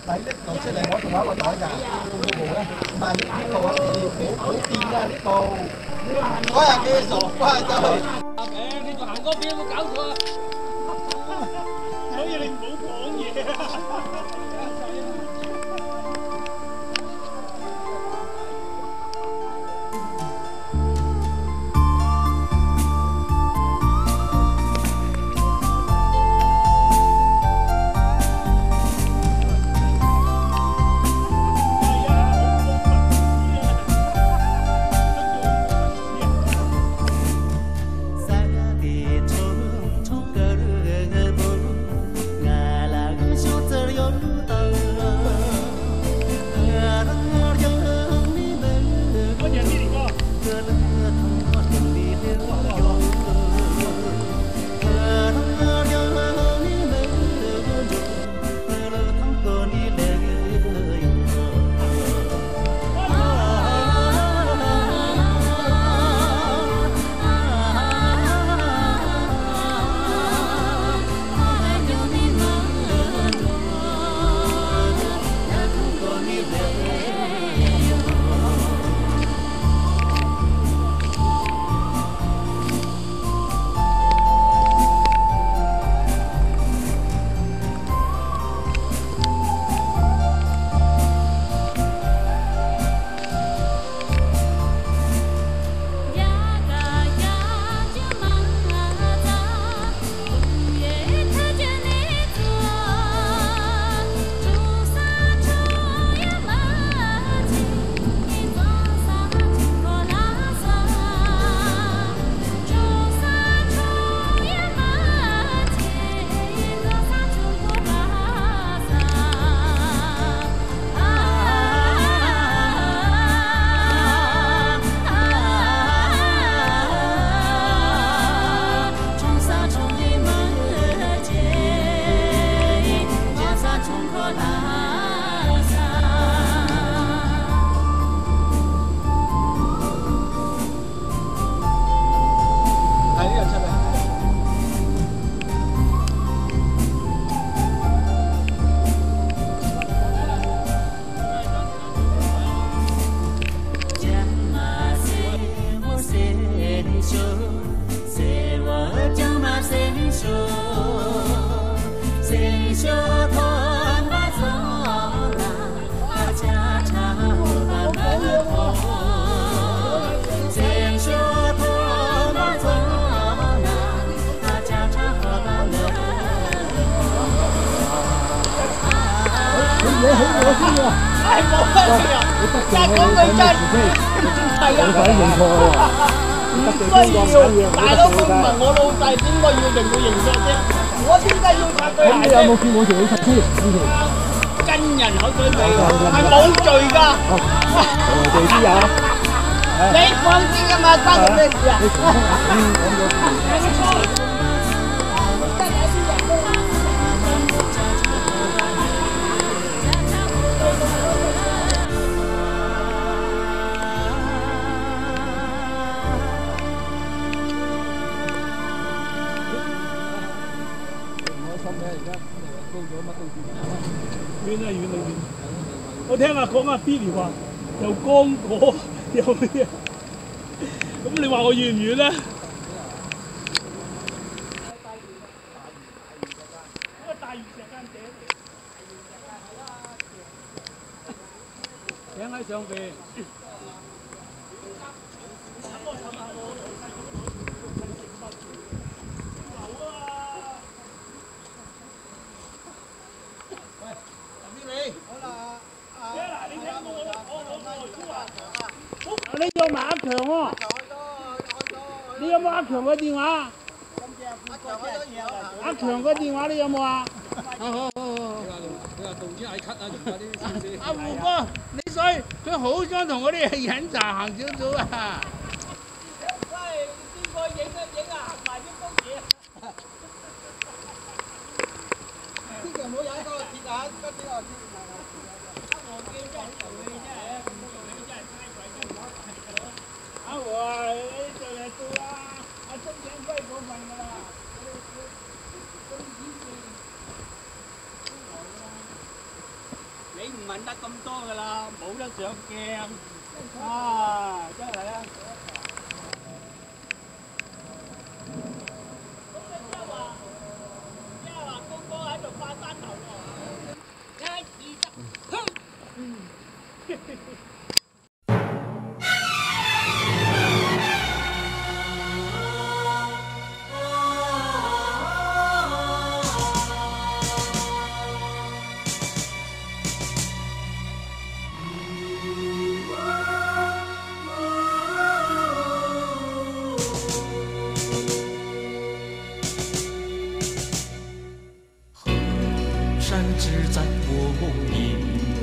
lấy lít đồ sẽ lại mỗi thằng đó là giỏi cả mà lít đồ thì hủ tiên ra lít đồ có à kia sổ quá trời mẹ đi hành có biết có搞錯所以你唔好講嘢啊！ 你好我先啊！係冇得先啊！但係講句真，係啊，你快認錯喎！唔需要，大佬佢唔係我老細，點解要認佢認錯啫？我點解要拆對鞋？咁你有冇見我條女拆先？跟人口水味，係冇罪㗎。我哋知啊！你放知㗎嘛？關佢咩事啊？ 遠啊遠啊遠！我聽阿講阿 Billy 話又剛果又咩？咁你話我遠唔遠咧？大嶼石間頂喺上邊。你有埋阿強喎？你有冇阿強嘅電話？阿強嘅電話你有冇啊？好。你話導演嗌咳啊，用嗰啲。阿胡哥，你所以佢好想同我哋飲茶行少少啊！喂，邊個影行埋啲公嘢？千祈唔好踩嗰個鐵啊！嗰鐵啊！我見真係做你真係，咁做你真係太鬼真係。阿和啊，你做嚟做啊！阿鐘景輝嗰份㗎啦。 唔揾得咁多㗎啦，冇得上鏡啊！真係啊！即係話高哥喺度發山頭喎，1、2、3， 山只在我梦里，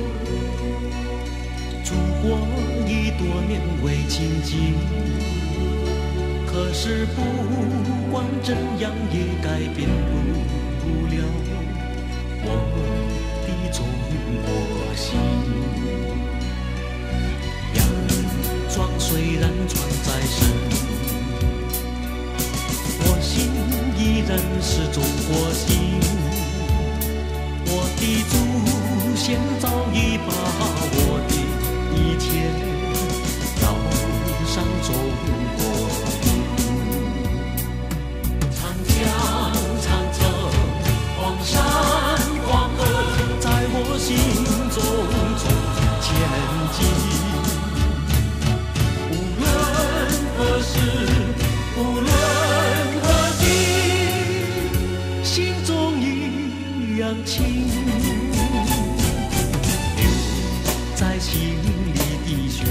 烛光已多年未亲近。可是不管怎样也改变不了我的中国心。洋装虽然穿在身，我心依然是中国心。我的祖先早已把我的一切烙上中国印。长江、长城、黄山、黄河，在我心中匆匆前进。无论何时，无论何地，心中一样亲。在心里的血，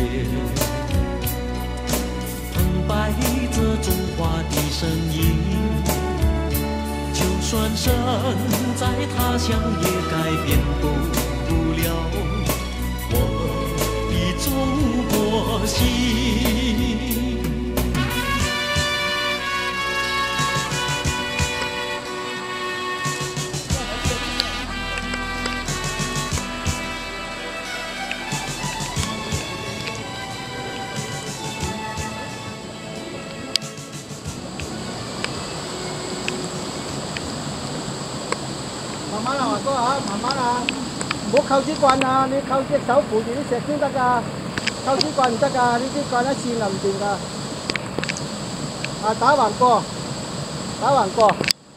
澎湃着中华的声音。就算身在他乡，也改变不了我的中国心。 慢慢啊，華哥啊，慢慢啊，唔好扣支棍啊！你扣隻手扶住啲石先得㗎，扣支棍唔得㗎，呢支棍一線就唔掂㗎。啊，打橫過，打橫過。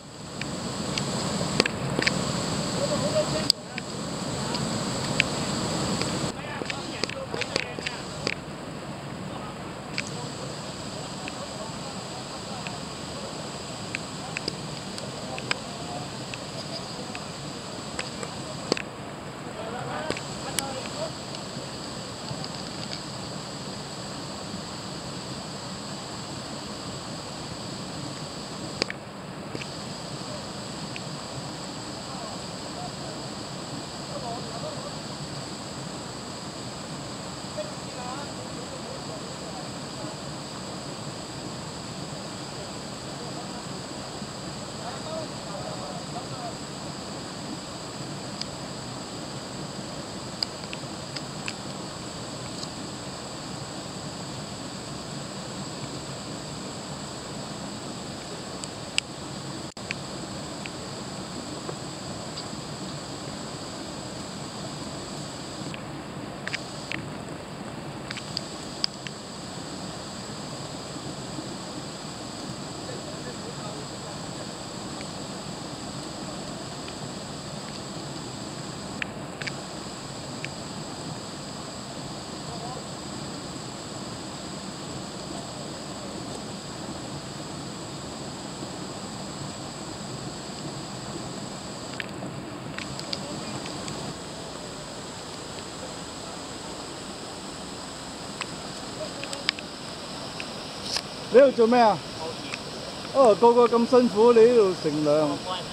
你喺度做咩啊？哦，個個咁辛苦，你喺度乘涼。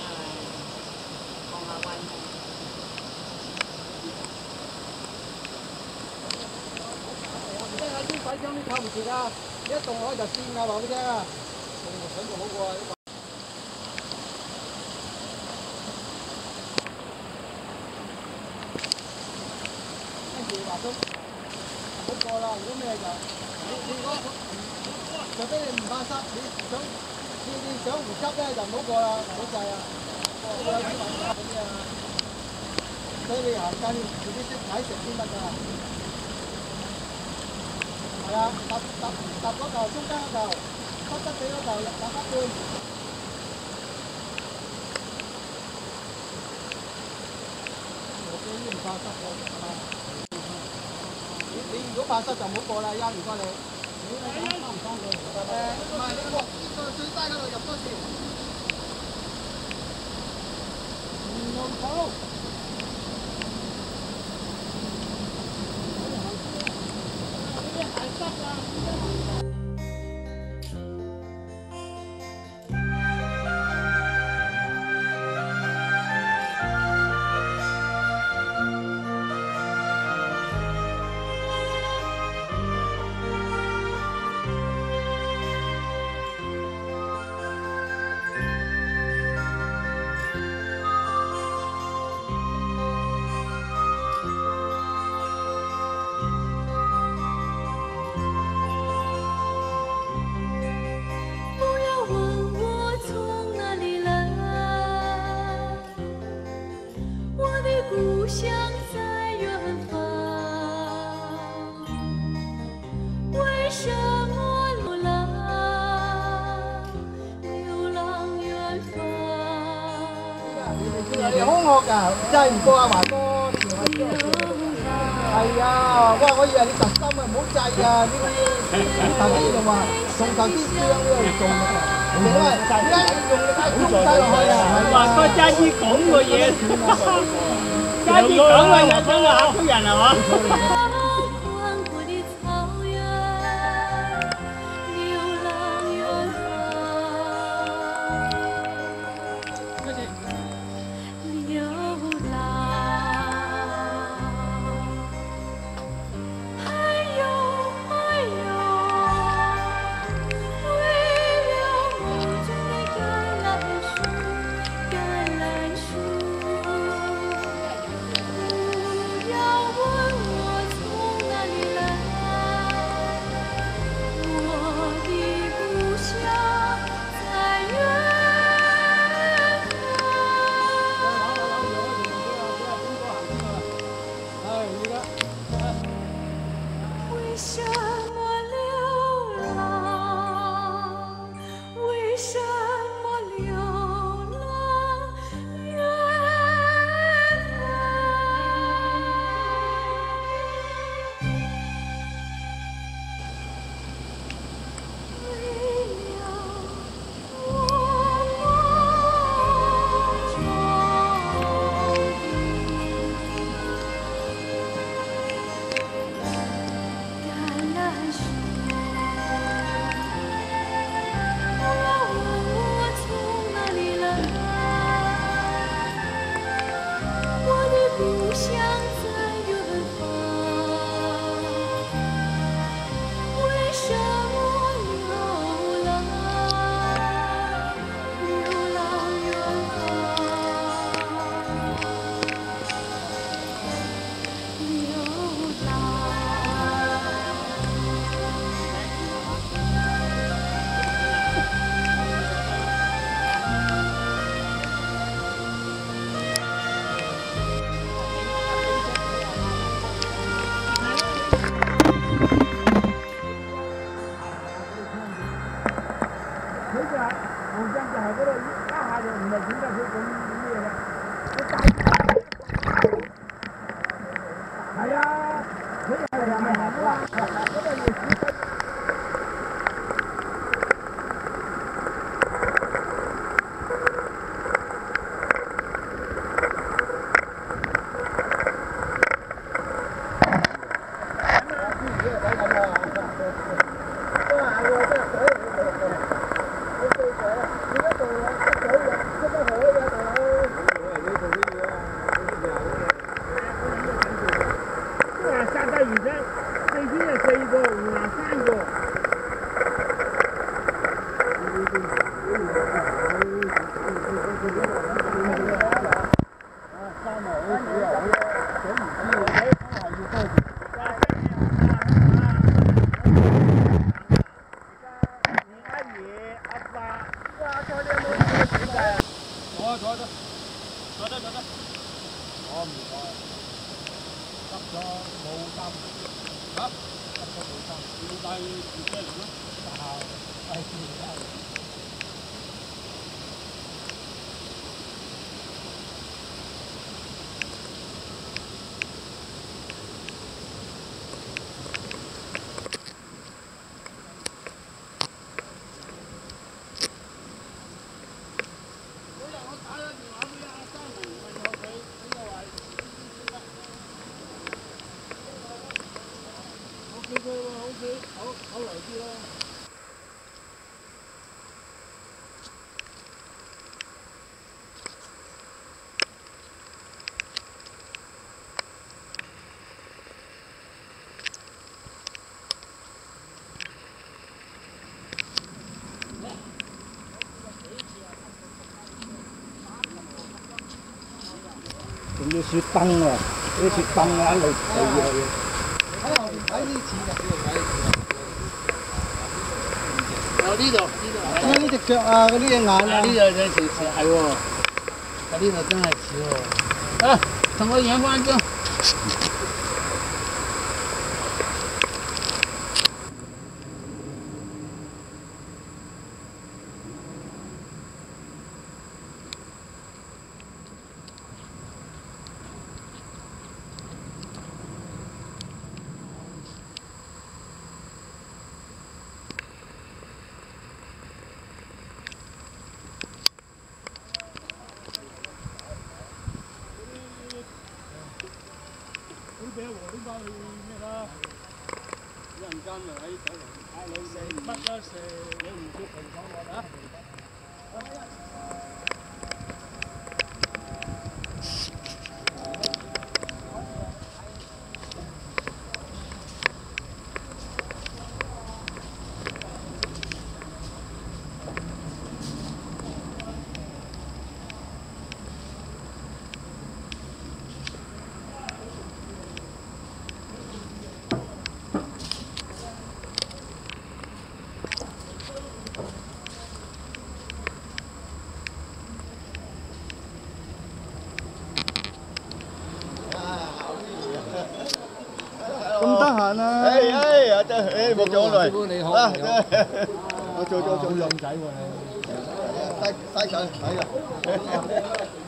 即係啲鬼槍啲扣唔住㗎，一動開就跣㗎，話俾你聽啊！想做好過啊！跟住話都好過啦，如果咩就你嗰除非你唔怕濕，你想唔急咧就唔好過啦，唔好制啊！有啲雲嗰啲啊。 所以你行街自己識睇食先得㗎。係啊，揼嗰嚿，中間嗰嚿，濕濕地嗰嚿，揼一半。我驚唔怕濕喎。你如果怕濕就唔好過啦，唔該你。唔係你過最低嗰度入多次。唔好。 故乡在远方，为什么流浪远方？ 你兇我㗎，真係唔過阿華哥係啊，哇！我以為你特登啊，唔好制啊！呢啲頭先仲話從頭啲姜呢度做㗎，你因為而家用力太衝晒落去啊！ 華哥揸啲講個嘢。加啲講嘅嘢真係嚇到人係嘛？ 坐得。我唔該。 好來啲咯。 仲要雪燈喎，啲雪燈啊一路避落去。 睇呢次就呢度， 睇下呢隻腳啊，嗰啲隻眼啊， 呢度有似係喎，呢度真係似喎。啊，同我影翻張。 俾阿黃拎翻去咩啦？一陣間就喺酒樓嗌你食乜啦？食你唔叫平房我啊！ 咁得閒啊！ 哎，真係，冇咗來。 師傅你好， 我做好靚仔喎你。 西上睇啊！